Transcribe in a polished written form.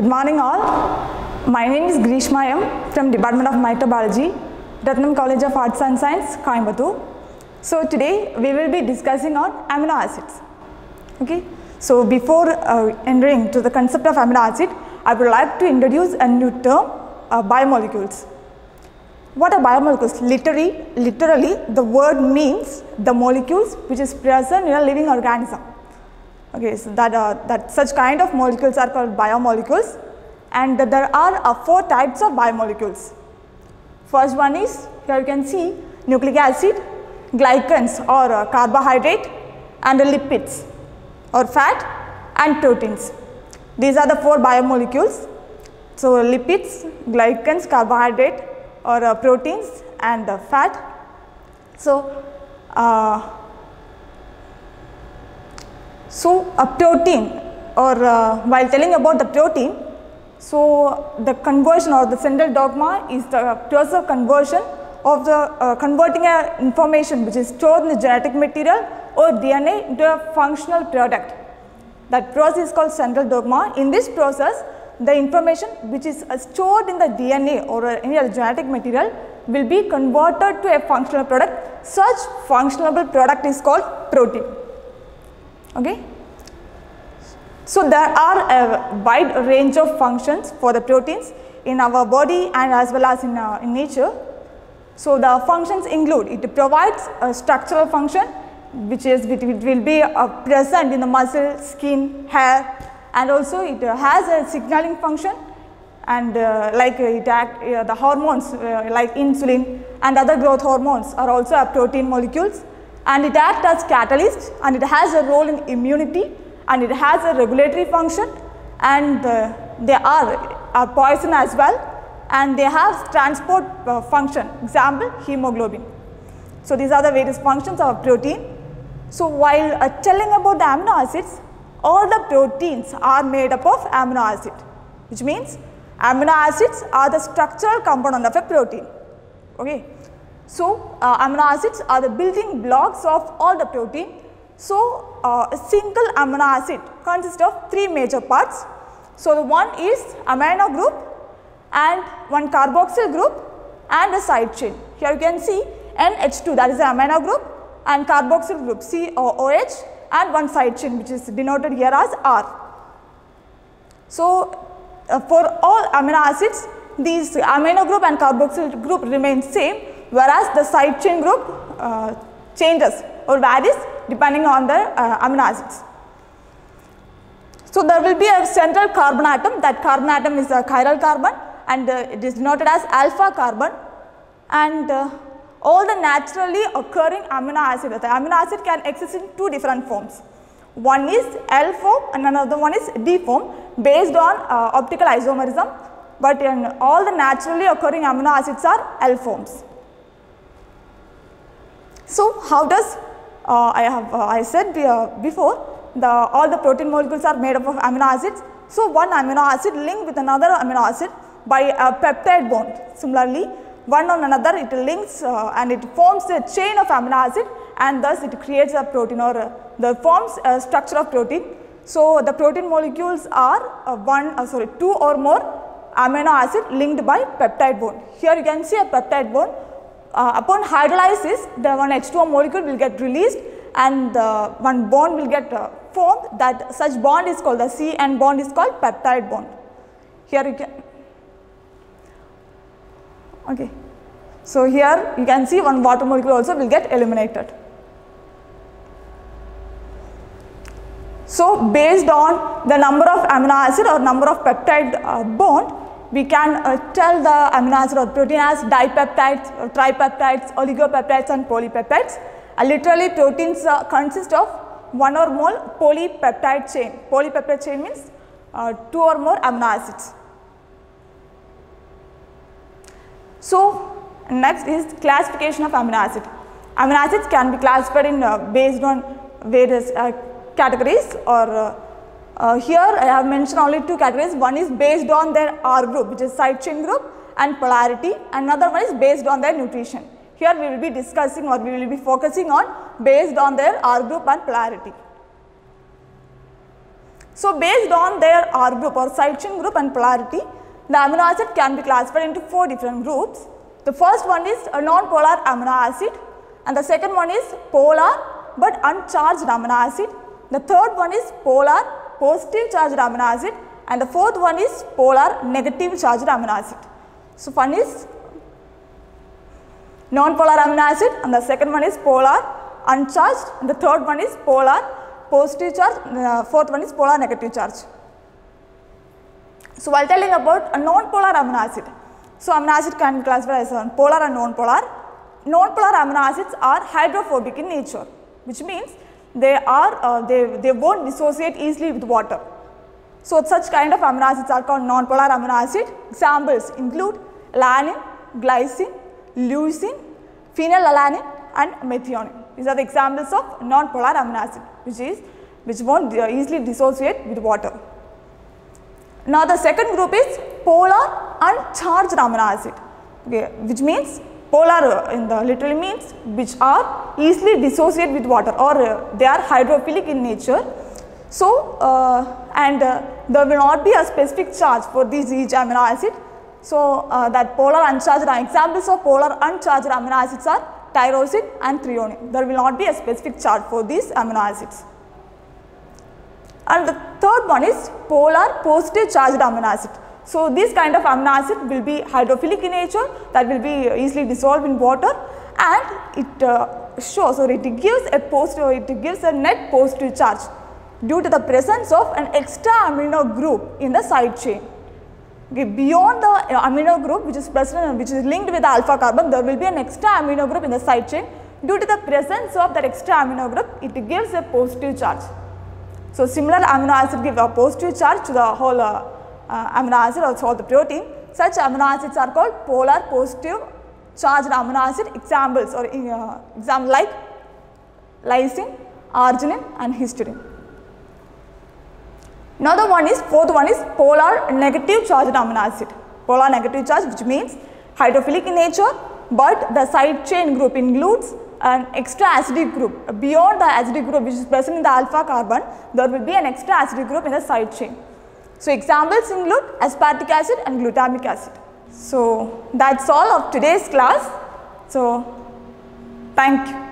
morning all. My name is Grishma M from Department of Microbiology, Ratnam College of Arts and Science, Coimbatore. So today we will be discussing on amino acids. Okay. So before entering to the concept of amino acid, I would like to introduce a new term, biomolecules. What are biomolecules? Literally the word means the molecules which is present in a living organism. Okay, so that such kind of molecules are called biomolecules, and there are 4 types of biomolecules. First one is, here you can see, nucleic acid, glycans or carbohydrate, and lipids or fat, and proteins. These are the 4 biomolecules. So lipids, glycans, carbohydrate or proteins, and fat. So a protein, or while telling about the protein, so the conversion or the central dogma is the process of conversion of the converting information which is stored in the genetic material or DNA into a functional product. That process is called central dogma. In this process, the information which is stored in the DNA or any other genetic material will be converted to a functional product. Such functional product is called protein. Okay. So there are a wide range of functions for the proteins in our body and as well as in nature. So the functions include, it provides a structural function which will be present in the muscle, skin, hair, and also it has a signaling function, and the hormones like insulin and other growth hormones are also protein molecules, and it acts as catalyst, and it has a role in immunity, and it has a regulatory function, and they are poison as well, and they have transport function, example hemoglobin. So these are the various functions of protein. So while telling about the amino acids, all the proteins are made up of amino acid, which means amino acids are the structural component of a protein. Okay. So amino acids are the building blocks of all the protein. So a single amino acid consists of 3 major parts. So the one is amino group, and one carboxyl group, and a side chain. Here you can see NH2, that is the amino group, and carboxyl group COOH, and one side chain which is denoted here as R. So for all amino acids, these amino group and carboxyl group remain same, whereas the side chain group changes or varies depending on the amino acids. So there will be a central carbon atom. That carbon atom is a chiral carbon, and it is denoted as alpha carbon, and all the naturally occurring amino acids. The amino acid can exist in 2 different forms. One is L form and another one is D form based on optical isomerism, but in all the naturally occurring amino acids are L forms. So how does I said before, all the protein molecules are made up of amino acids. So one amino acid linked with another amino acid by a peptide bond. Similarly, one on another it links and it forms a chain of amino acid, and thus it creates a protein, or forms a structure of protein. So the protein molecules are 2 or more amino acid linked by peptide bond. Here you can see a peptide bond. Upon hydrolysis, the one H2O molecule will get released, and one bond will get formed. That such bond is called the CN bond, is called peptide bond. Here you can. Okay. So here you can see one water molecule also will get eliminated. So based on the number of amino acid or number of peptide bond, we can tell the amino acid or protein as dipeptides, or tripeptides, oligopeptides, and polypeptides. Literally proteins consist of 1 or more polypeptide chain. Polypeptide chain means 2 or more amino acids. So next is classification of amino acid. Amino acids can be classified in based on various categories, or here I have mentioned only 2 categories. One is based on their R group, which is side chain group, and polarity. Another one is based on their nutrition. Here we will be discussing, or we will be focusing on based on their R group and polarity. So based on their R group or side chain group and polarity, the amino acid can be classified into 4 different groups. The first one is a non-polar amino acid, and the second one is polar but uncharged amino acid. The third one is polar positive charged amino acid, and the fourth one is polar negative charged amino acid. So one is non-polar amino acid, and the second one is polar uncharged, and the third one is polar positive charge, fourth one is polar negative charge. So while telling about a non-polar amino acid, so amino acid can be classified as polar and non-polar. Non-polar amino acids are hydrophobic in nature, which means they won't dissociate easily with water. So such kind of amino acids are called non-polar amino acid. Examples include alanine, glycine, leucine, phenylalanine and methionine. These are the examples of non-polar amino acid, which won't easily dissociate with water. Now the second group is polar uncharged amino acid, okay, which means polar in the literally means which are easily dissociate with water, or they are hydrophilic in nature. So there will not be a specific charge for each amino acid. So that polar uncharged examples of polar uncharged amino acids are tyrosine and threonine. There will not be a specific charge for these amino acids. And the third one is polar positive charged amino acid. So this kind of amino acid will be hydrophilic in nature, that will be easily dissolved in water, and it shows, or it gives a net positive charge due to the presence of an extra amino group in the side chain. Okay, beyond the amino group which is present, which is linked with the alpha carbon, there will be an extra amino group in the side chain. Due to the presence of that extra amino group, it gives a positive charge. So similar amino acid give a positive charge to the whole amino acid, also the protein. Such amino acids are called polar positive charged amino acid. Examples or example like lysine, arginine and histidine. Another one is, fourth one is polar negative charged amino acid. Polar negative charge, which means hydrophilic in nature, but the side chain group includes an extra acidic group. Beyond the acidic group which is present in the alpha carbon, there will be an extra acidic group in the side chain. So examples include aspartic acid and glutamic acid. So that's all of today's class. So thank you.